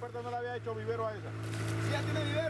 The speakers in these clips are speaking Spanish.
oferta no le había hecho vivero a esa. ¿Sí ya tiene vivero?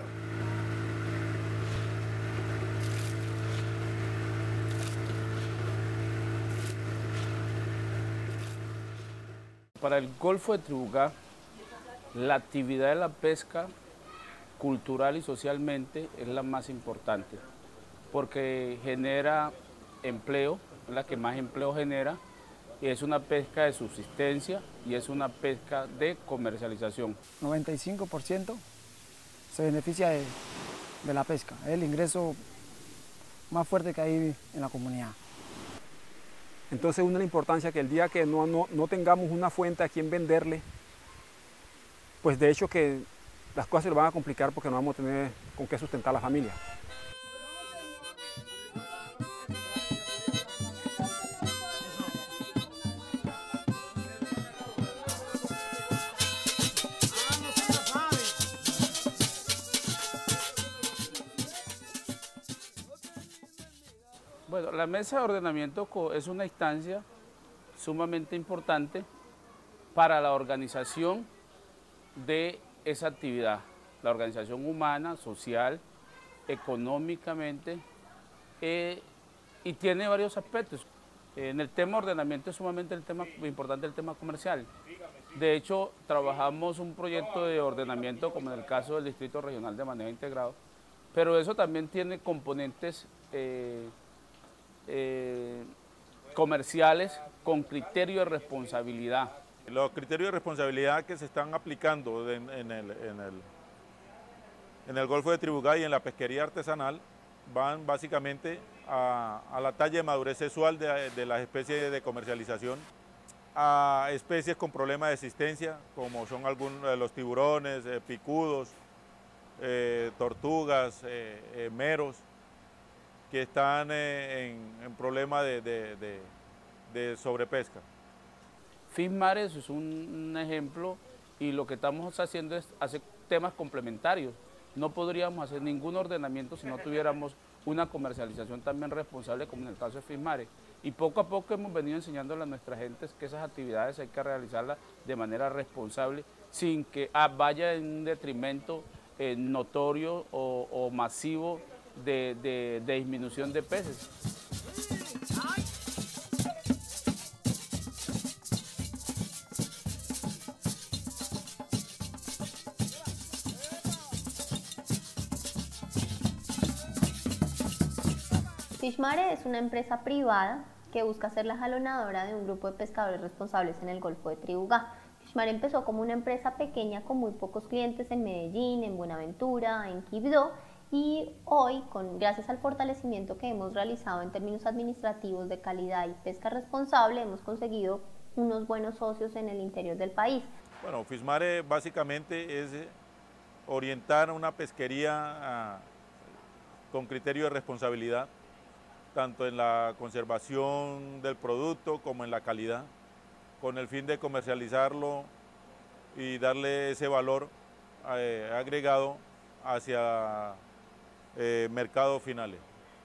Para el Golfo de Tribugá, la actividad de la pesca, cultural y socialmente, es la más importante, porque genera empleo, es la que más empleo genera, y es una pesca de subsistencia y es una pesca de comercialización. 95% se beneficia de la pesca, es el ingreso más fuerte que hay en la comunidad. Entonces una de la importancia que el día que no tengamos una fuente a quien venderle, pues de hecho que las cosas se lo van a complicar porque no vamos a tener con qué sustentar a la familia. Bueno, la mesa de ordenamiento es una instancia sumamente importante para la organización de esa actividad, la organización humana, social, económicamente, y tiene varios aspectos. En el tema ordenamiento es sumamente importante el tema comercial. De hecho, trabajamos un proyecto de ordenamiento, como en el caso del Distrito Regional de Manejo Integrado, pero eso también tiene componentes comerciales con criterio de responsabilidad. Los criterios de responsabilidad que se están aplicando en el Golfo de Tribugá y en la pesquería artesanal van básicamente a la talla de madurez sexual de las especies de comercialización, a especies con problemas de existencia, como son algunos de los tiburones, picudos, tortugas, meros, que están en problemas de sobrepesca. FISMARES es un ejemplo y lo que estamos haciendo es hacer temas complementarios. No podríamos hacer ningún ordenamiento si no tuviéramos una comercialización también responsable como en el caso de FISMARES. Y poco a poco hemos venido enseñándole a nuestra gente que esas actividades hay que realizarlas de manera responsable sin que vaya en un detrimento notorio o masivo de disminución de peces. FISMARE es una empresa privada que busca ser la jalonadora de un grupo de pescadores responsables en el Golfo de Tribugá. FISMARE empezó como una empresa pequeña con muy pocos clientes en Medellín, en Buenaventura, en Quibdó, y hoy, gracias al fortalecimiento que hemos realizado en términos administrativos de calidad y pesca responsable, hemos conseguido unos buenos socios en el interior del país. Bueno, FISMARE básicamente es orientar una pesquería con criterio de responsabilidad, tanto en la conservación del producto como en la calidad, con el fin de comercializarlo y darle ese valor agregado hacia mercados finales.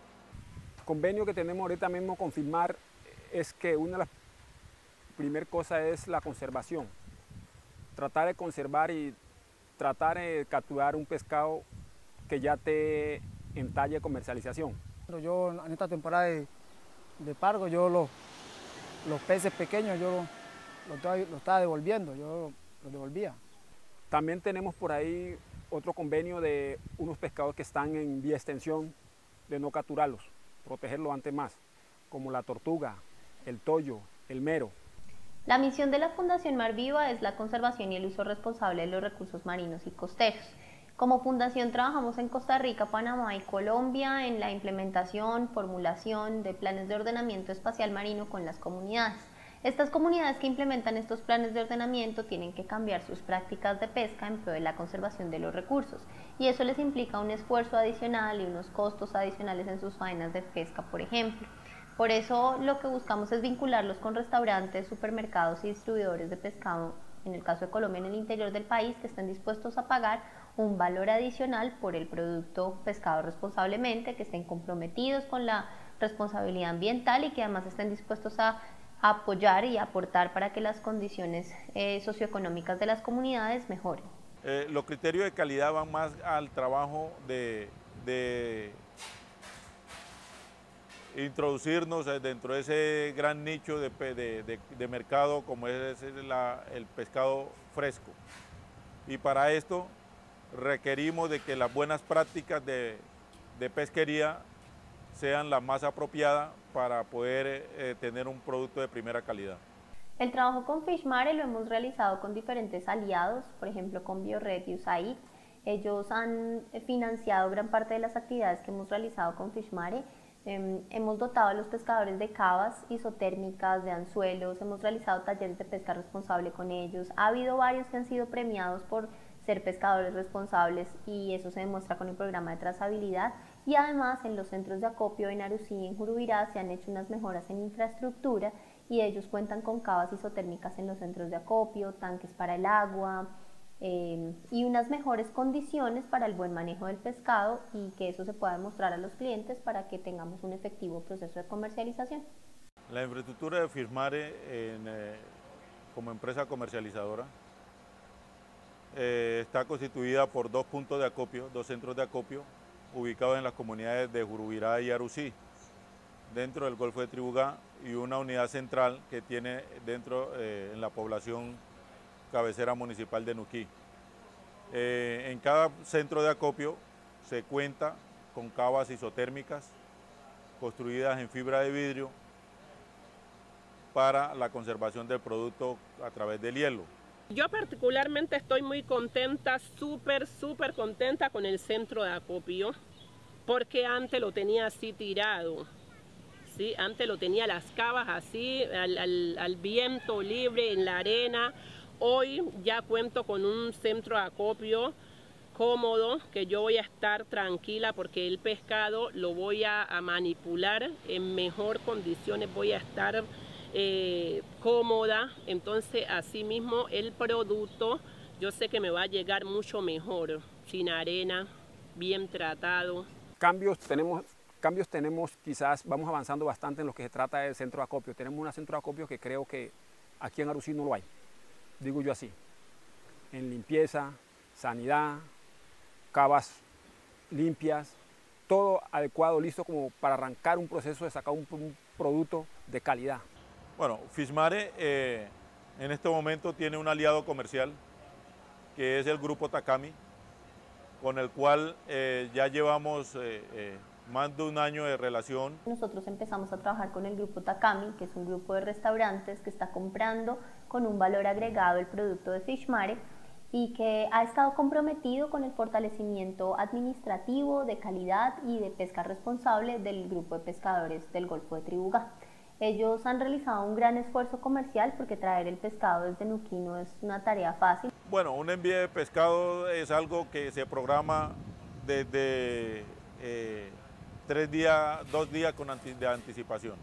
El convenio que tenemos ahorita mismo con FISMARE es que una de las primeras cosas es la conservación. Tratar de conservar y tratar de capturar un pescado que ya esté en talla de comercialización. Yo en esta temporada de pargo, yo los peces pequeños yo los estaba devolviendo, yo los devolvía. También tenemos por ahí otro convenio de unos pescados que están en vía de extensión de no capturarlos, protegerlos antes más, como la tortuga, el toyo, el mero. La misión de la Fundación Mar Viva es la conservación y el uso responsable de los recursos marinos y costeros. Como fundación trabajamos en Costa Rica, Panamá y Colombia en la implementación, formulación de planes de ordenamiento espacial marino con las comunidades. Estas comunidades que implementan estos planes de ordenamiento tienen que cambiar sus prácticas de pesca en pro de la conservación de los recursos, y eso les implica un esfuerzo adicional y unos costos adicionales en sus faenas de pesca, por ejemplo. Por eso lo que buscamos es vincularlos con restaurantes, supermercados y distribuidores de pescado, en el caso de Colombia, en el interior del país, que estén dispuestos a pagar un valor adicional por el producto pescado responsablemente, que estén comprometidos con la responsabilidad ambiental y que además estén dispuestos a apoyar y aportar para que las condiciones socioeconómicas de las comunidades mejoren. Los criterios de calidad van más al trabajo de introducirnos dentro de ese gran nicho de mercado como es el pescado fresco. Y para esto requerimos de que las buenas prácticas de pesquería sean las más apropiadas para poder tener un producto de primera calidad. El trabajo con Fishmare lo hemos realizado con diferentes aliados, por ejemplo con Biored y USAID. Ellos han financiado gran parte de las actividades que hemos realizado con Fishmare. Hemos dotado a los pescadores de cavas isotérmicas, de anzuelos, hemos realizado talleres de pesca responsable con ellos. Ha habido varios que han sido premiados por ser pescadores responsables y eso se demuestra con el programa de trazabilidad. Y además en los centros de acopio en Arusí y en Jurubirá se han hecho unas mejoras en infraestructura y ellos cuentan con cavas isotérmicas en los centros de acopio, tanques para el agua y unas mejores condiciones para el buen manejo del pescado y que eso se pueda demostrar a los clientes para que tengamos un efectivo proceso de comercialización. La infraestructura de Fishmare como empresa comercializadora está constituida por 2 puntos de acopio, 2 centros de acopio ubicados en las comunidades de Jurubirá y Arusí, dentro del Golfo de Tribugá, y una unidad central que tiene dentro en la población cabecera municipal de Nuquí. En cada centro de acopio se cuenta con cavas isotérmicas construidas en fibra de vidrio para la conservación del producto a través del hielo. Yo particularmente estoy muy contenta, súper contenta con el centro de acopio, porque antes lo tenía así tirado, ¿sí? Antes lo tenía las cavas así, al viento libre, en la arena. Hoy ya cuento con un centro de acopio cómodo, que yo voy a estar tranquila porque el pescado lo voy a manipular en mejor condiciones, voy a estar cómoda, entonces así mismo el producto yo sé que me va a llegar mucho mejor, sin arena, bien tratado. Cambios tenemos, quizás vamos avanzando bastante en lo que se trata del centro de acopio. Tenemos un centro de acopio que creo que aquí en Arusí no lo hay, digo yo así, en limpieza, sanidad, cavas limpias, todo adecuado, listo como para arrancar un proceso de sacar un producto de calidad. Bueno, Fishmare en este momento tiene un aliado comercial que es el Grupo Takami, con el cual ya llevamos más de un año de relación. Nosotros empezamos a trabajar con el Grupo Takami, que es un grupo de restaurantes que está comprando con un valor agregado el producto de Fishmare y que ha estado comprometido con el fortalecimiento administrativo, de calidad y de pesca responsable del grupo de pescadores del Golfo de Tribugá. Ellos han realizado un gran esfuerzo comercial porque traer el pescado desde Nuquí no es una tarea fácil. Bueno, un envío de pescado es algo que se programa desde 2 días de anticipación.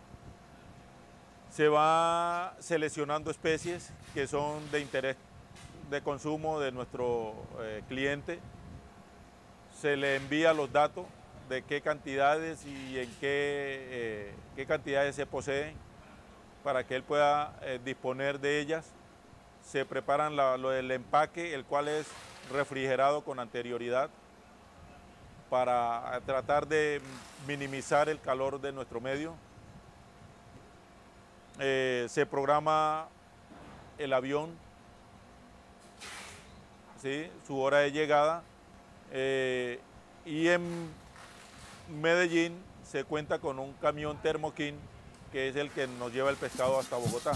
Se va seleccionando especies que son de interés de consumo de nuestro cliente, se le envía los datos de qué cantidades y en qué cantidades se poseen para que él pueda disponer de ellas. Se preparan lo del empaque, el cual es refrigerado con anterioridad para tratar de minimizar el calor de nuestro medio. Se programa el avión, ¿sí? Su hora de llegada, y en Medellín se cuenta con un camión Thermokin que es el que nos lleva el pescado hasta Bogotá.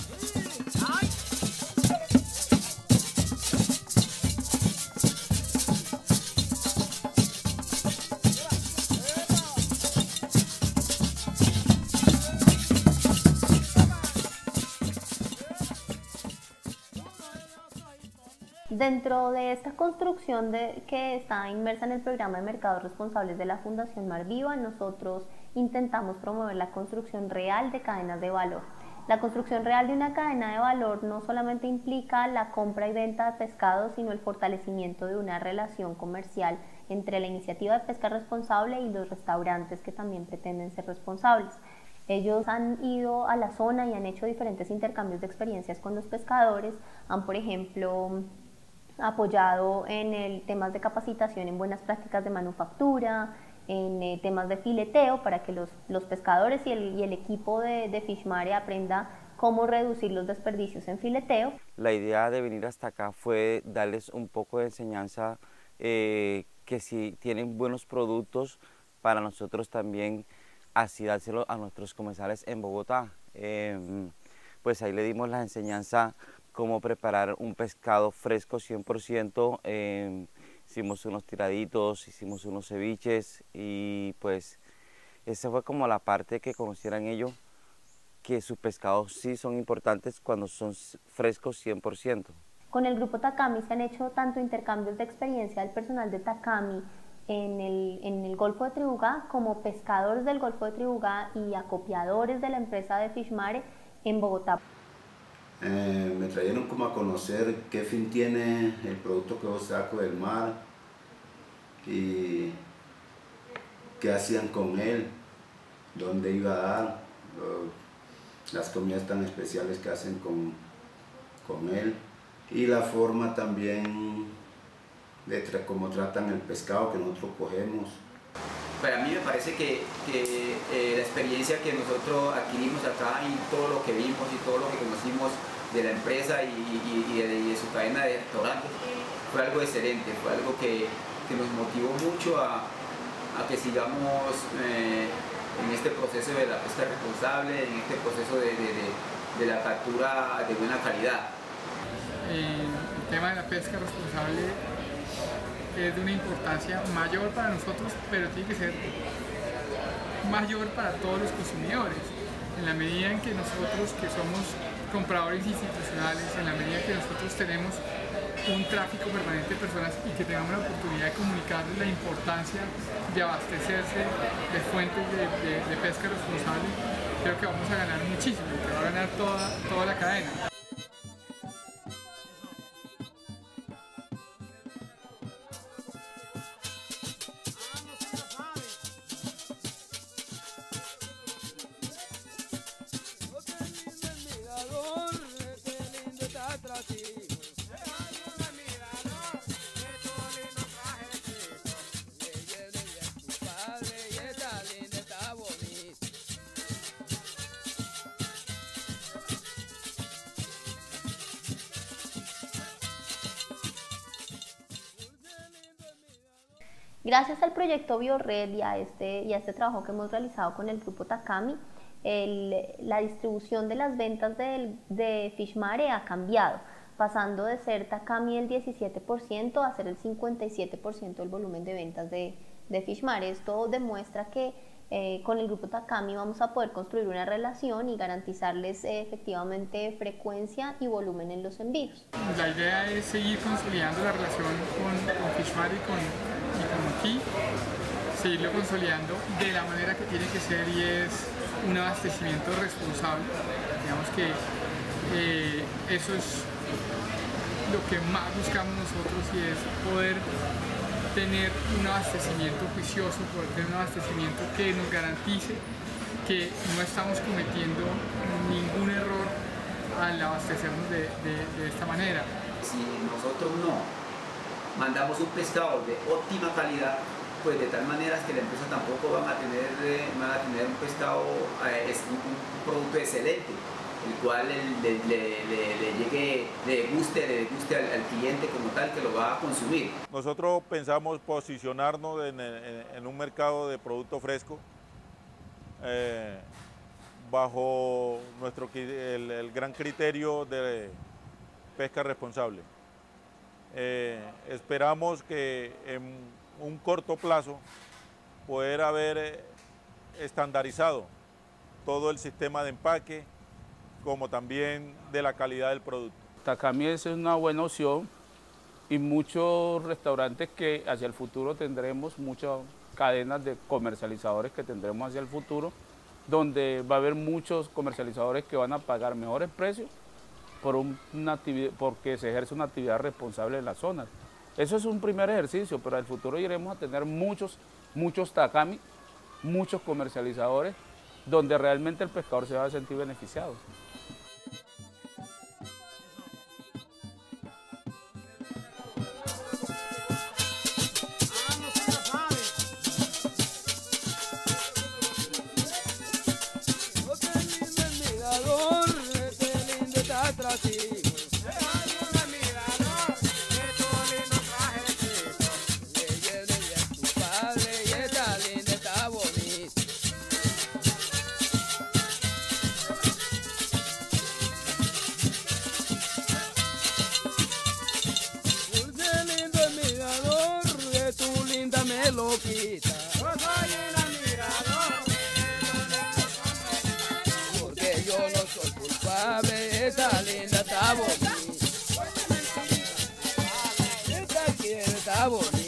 Dentro de esta construcción que está inmersa en el programa de mercados responsables de la Fundación Mar Viva, nosotros intentamos promover la construcción real de cadenas de valor. La construcción real de una cadena de valor no solamente implica la compra y venta de pescado, sino el fortalecimiento de una relación comercial entre la iniciativa de pesca responsable y los restaurantes que también pretenden ser responsables. Ellos han ido a la zona y han hecho diferentes intercambios de experiencias con los pescadores, han por ejemplo apoyado en temas de capacitación en buenas prácticas de manufactura, en temas de fileteo, para que los pescadores y el equipo de Fishmare aprenda cómo reducir los desperdicios en fileteo. La idea de venir hasta acá fue darles un poco de enseñanza, que si tienen buenos productos, para nosotros también así dárselo a nuestros comensales en Bogotá. Pues ahí le dimos la enseñanza cómo preparar un pescado fresco 100%, hicimos unos tiraditos, hicimos unos ceviches y pues esa fue como la parte que conocieran ellos que sus pescados sí son importantes cuando son frescos 100%. Con el grupo Takami se han hecho tanto intercambios de experiencia del personal de Takami en el Golfo de Tribugá, como pescadores del Golfo de Tribugá y acopiadores de la empresa de Fishmare en Bogotá. Me trajeron como a conocer qué fin tiene el producto que yo saco del mar y qué hacían con él, dónde iba a dar, las comidas tan especiales que hacen con él y la forma también de cómo tratan el pescado que nosotros cogemos. Para mí me parece que la experiencia que nosotros adquirimos acá y todo lo que vimos y todo lo que conocimos de la empresa y de su cadena de restaurantes fue algo excelente, fue algo que nos motivó mucho a que sigamos en este proceso de la pesca responsable, en este proceso de la captura de buena calidad. El tema de la pesca responsable es de una importancia mayor para nosotros, pero tiene que ser mayor para todos los consumidores. En la medida en que nosotros, que somos compradores institucionales, en la medida que nosotros tenemos un tráfico permanente de personas y que tengamos la oportunidad de comunicarles la importancia de abastecerse de fuentes de pesca responsable, creo que vamos a ganar muchísimo, que va a ganar toda la cadena. Gracias al proyecto BioRed y a este trabajo que hemos realizado con el grupo Takami, la distribución de las ventas de Fishmare ha cambiado, pasando de ser Takami el 17% a ser el 57% del volumen de ventas de Fishmare. Esto demuestra que con el grupo Takami vamos a poder construir una relación y garantizarles efectivamente frecuencia y volumen en los envíos. La idea es seguir consolidando la relación con Fishmare y con Ki, seguirlo consolidando de la manera que tiene que ser, y es un abastecimiento responsable. Digamos que eso es lo que más buscamos nosotros, y es poder tener un abastecimiento juicioso, poder tener un abastecimiento que nos garantice que no estamos cometiendo ningún error al abastecernos de esta manera. Si nosotros no mandamos un pescado de óptima calidad, pues de tal manera que la empresa tampoco van a tener un pescado, un producto excelente, el cual le guste al cliente como tal, que lo va a consumir. Nosotros pensamos posicionarnos en un mercado de producto fresco bajo el gran criterio de pesca responsable. Esperamos que en un corto plazo poder haber estandarizado todo el sistema de empaque, como también de la calidad del producto. Takami es una buena opción, y muchos restaurantes que hacia el futuro tendremos, muchas cadenas de comercializadores que tendremos hacia el futuro, donde va a haber muchos comercializadores que van a pagar mejores precios porque se ejerce una actividad responsable en las zonas. Eso es un primer ejercicio, pero en el futuro iremos a tener muchos Takami, muchos comercializadores, donde realmente el pescador se va a sentir beneficiado. se lo quita. Yo soy un admirador. Porque yo no soy culpable, esa linda está bonita. Esta quiere está bonita.